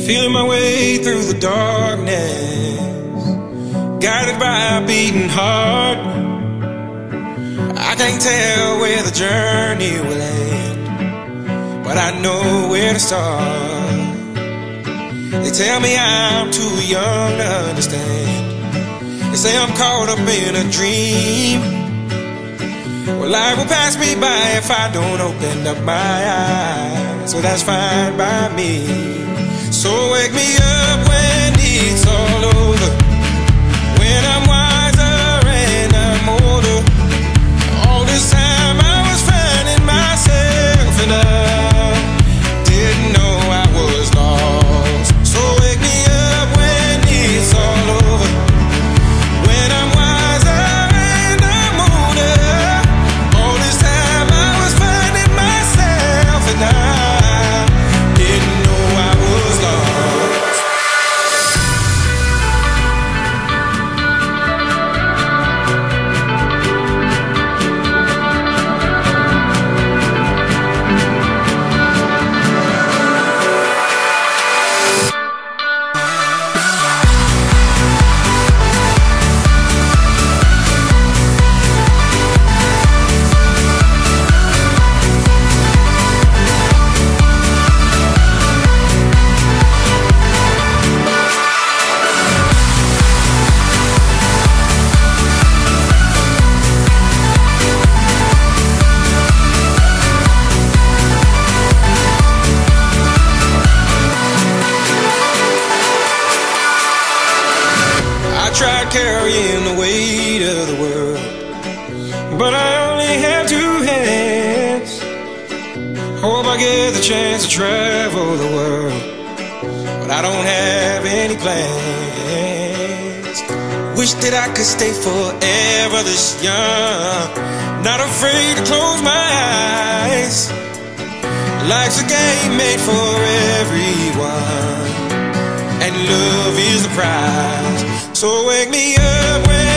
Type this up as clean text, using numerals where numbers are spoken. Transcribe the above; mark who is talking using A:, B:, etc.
A: Feeling my way through the darkness, guided by a beating heart. I can't tell where the journey will end, but I know where to start. They tell me I'm too young to understand. They say I'm caught up in a dream. Well, life will pass me by if I don't open up my eyes, so that's fine by me. So wake me up when it's all over, when I'm wiser and I'm older. All this time I was finding myself and I didn't know I was lost. So wake me up when it's all over, when I'm wiser and I'm older. All this time I was finding myself and I didn't know I was lost. I tried carrying the weight of the world, but I only have two hands. Hope I get the chance to travel the world, but I don't have any plans. Wish that I could stay forever this young, not afraid to close my eyes. Life's a game made for everyone, and love is the prize. So wake me up when